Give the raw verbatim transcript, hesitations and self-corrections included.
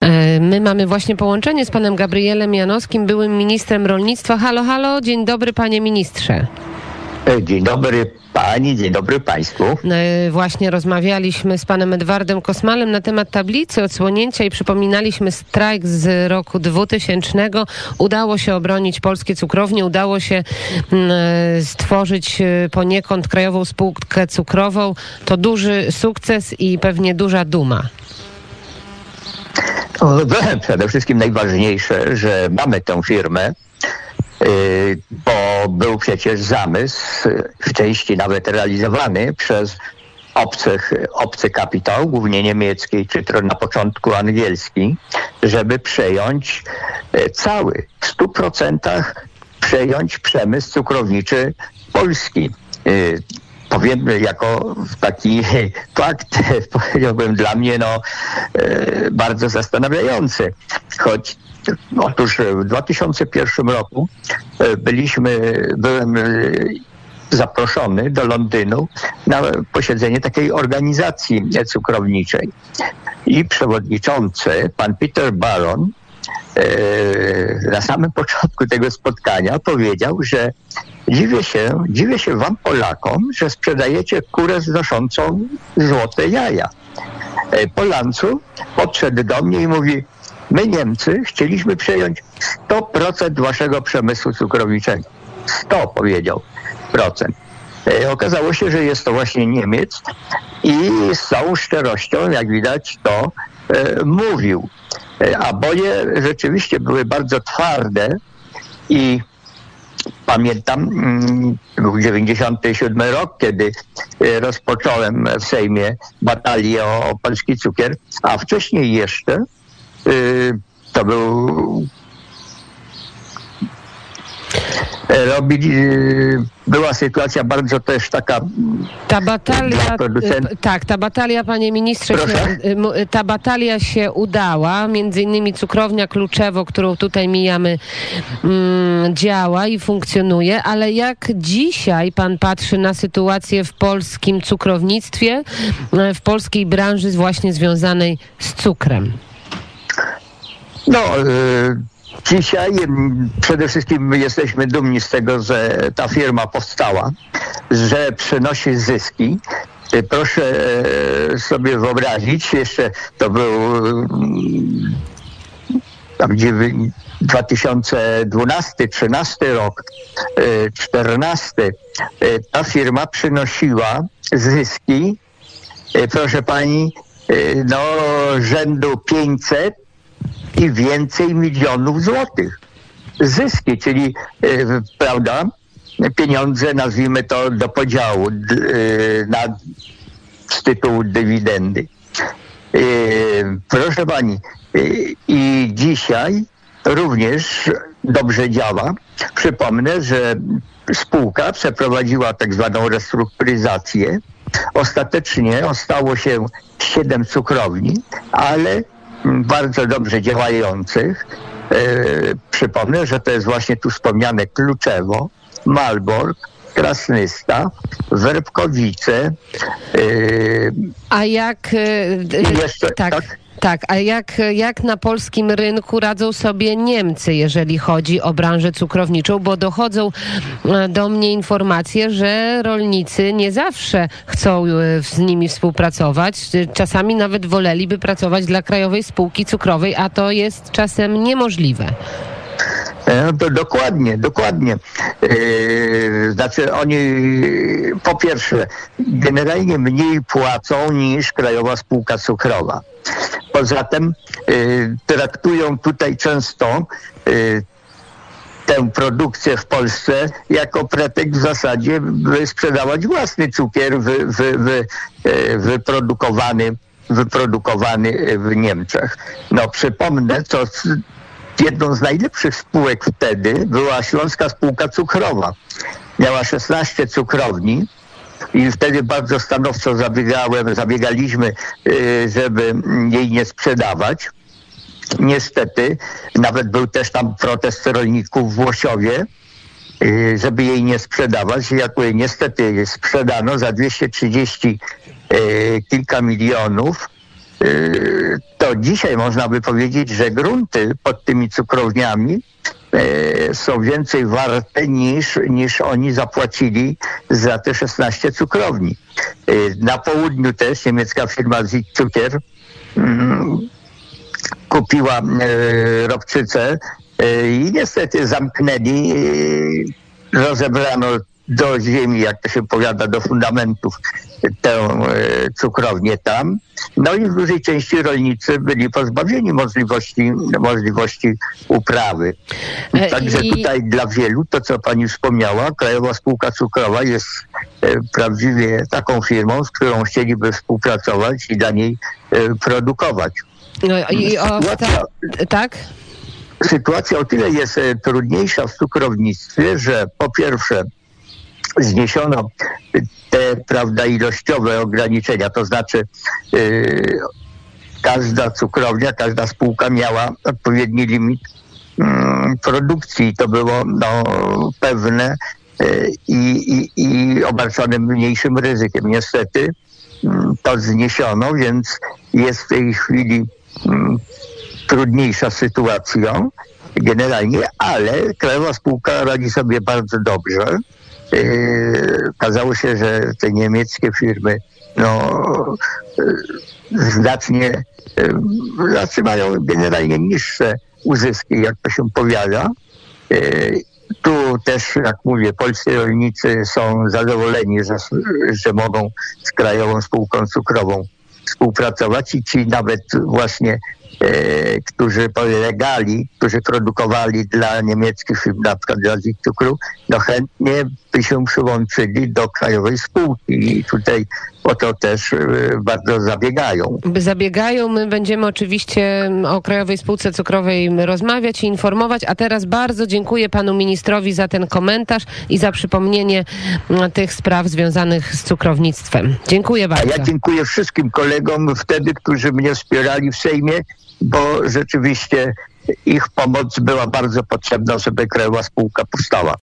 My mamy właśnie połączenie z panem Gabrielem Janowskim, byłym ministrem rolnictwa. Halo, halo, dzień dobry panie ministrze. Dzień dobry pani, dzień dobry państwu. Właśnie rozmawialiśmy z panem Edwardem Kosmalem na temat tablicy odsłonięcia i przypominaliśmy strajk z roku dwutysięcznego. Udało się obronić polskie cukrownie, udało się stworzyć poniekąd Krajową Spółkę Cukrową. To duży sukces i pewnie duża duma. No, przede wszystkim najważniejsze, że mamy tę firmę, bo był przecież zamysł, w części nawet realizowany przez obcych, obcy kapitał, głównie niemiecki, czy na początku angielski, żeby przejąć cały, w stu procentach przejąć przemysł cukrowniczy polski. Powiem jako taki fakt, powiedziałbym dla mnie no, bardzo zastanawiający. Choć otóż w dwa tysiące pierwszym roku byliśmy, byłem zaproszony do Londynu na posiedzenie takiej organizacji cukrowniczej. I przewodniczący, pan Peter Baron, na samym początku tego spotkania powiedział, że dziwię się, dziwię się wam Polakom, że sprzedajecie kurę znoszącą złote jaja. Po lancu podszedł do mnie i mówi: my Niemcy chcieliśmy przejąć sto procent waszego przemysłu cukrowniczego. sto powiedział procent. Okazało się, że jest to właśnie Niemiec i z całą szczerością, jak widać, to e, mówił. A boje rzeczywiście były bardzo twarde i pamiętam, był dziewięćdziesiąty siódmy rok, kiedy rozpocząłem w Sejmie batalię o, o polski cukier, a wcześniej jeszcze to był robili, była sytuacja bardzo też taka. Ta batalia, tak, ta batalia, panie ministrze, się, ta batalia się udała. Między innymi cukrownia Kluczewo, którą tutaj mijamy, mm, działa i funkcjonuje, ale jak dzisiaj pan patrzy na sytuację w polskim cukrownictwie, w polskiej branży właśnie związanej z cukrem? No, y- Dzisiaj przede wszystkim my jesteśmy dumni z tego, że ta firma powstała, że przynosi zyski. Proszę sobie wyobrazić, jeszcze to był tam dwa tysiące dwunasty, trzynasty rok, czternasty. Ta firma przynosiła zyski, proszę pani, no rzędu pięćset i więcej milionów złotych. Zyski, czyli yy, prawda, pieniądze, nazwijmy to, do podziału yy, na, z tytułu dywidendy. Yy, proszę pani, yy, i dzisiaj również dobrze działa. Przypomnę, że spółka przeprowadziła tak zwaną restrukturyzację. Ostatecznie ostało się siedem cukrowni, ale bardzo dobrze działających. E, przypomnę, że to jest właśnie tu wspomniane Kluczewo, Malbork, Krasnystaw, Werbkowice. E, A jak... I jeszcze, tak. tak? Tak, a jak, jak na polskim rynku radzą sobie Niemcy, jeżeli chodzi o branżę cukrowniczą, bo dochodzą do mnie informacje, że rolnicy nie zawsze chcą z nimi współpracować. Czasami nawet woleliby pracować dla Krajowej Spółki Cukrowej, a to jest czasem niemożliwe. No to dokładnie, dokładnie. Yy, znaczy oni po pierwsze generalnie mniej płacą niż Krajowa Spółka Cukrowa. Poza tym yy, traktują tutaj często yy, tę produkcję w Polsce jako pretekst w zasadzie, by sprzedawać własny cukier wy, wy, wy, yy, wyprodukowany, wyprodukowany w Niemczech. No przypomnę, co jedną z najlepszych spółek wtedy była Śląska Spółka Cukrowa. Miała szesnaście cukrowni i wtedy bardzo stanowczo zabiegałem, zabiegaliśmy, żeby jej nie sprzedawać. Niestety, nawet był też tam protest rolników w Łosiowie, żeby jej nie sprzedawać. Jak niestety sprzedano za dwieście trzydzieści kilka milionów to dzisiaj można by powiedzieć, że grunty pod tymi cukrowniami są więcej warte niż, niż oni zapłacili za te szesnaście cukrowni. Na południu też niemiecka firma Südzucker kupiła ropczycę i niestety zamknęli, rozebrano do ziemi, jak to się powiada, do fundamentów tę cukrownię tam. No i w dużej części rolnicy byli pozbawieni możliwości, możliwości uprawy. Także I... tutaj dla wielu, to co pani wspomniała, Krajowa Spółka Cukrowa jest prawdziwie taką firmą, z którą chcieliby współpracować i dla niej produkować. No i o, sytuacja, ta, tak? Sytuacja o tyle jest trudniejsza w cukrownictwie, że po pierwsze zniesiono te, prawda, ilościowe ograniczenia, to znaczy yy, każda cukrownia, każda spółka miała odpowiedni limit yy, produkcji. To było no, pewne yy, i, i obarczone mniejszym ryzykiem. Niestety yy, to zniesiono, więc jest w tej chwili yy, trudniejsza sytuacja generalnie, ale Krajowa Spółka radzi sobie bardzo dobrze. Okazało się, że te niemieckie firmy no, znacznie, znaczy mają generalnie niższe uzyski, jak to się powiada. Tu też, jak mówię, polscy rolnicy są zadowoleni, że, że mogą z Krajową Spółką Cukrową współpracować i ci nawet właśnie E, którzy polegali, którzy produkowali dla niemieckich firm, na przykład dla Südzuckeru, no chętnie by się przyłączyli do Krajowej Spółki i tutaj o to też e, bardzo zabiegają. Zabiegają, my będziemy oczywiście o Krajowej Spółce Cukrowej rozmawiać i informować, a teraz bardzo dziękuję panu ministrowi za ten komentarz i za przypomnienie tych spraw związanych z cukrownictwem. Dziękuję bardzo. A ja dziękuję wszystkim kolegom wtedy, którzy mnie wspierali w Sejmie, bo rzeczywiście ich pomoc była bardzo potrzebna, żeby Krajowa Spółka powstała.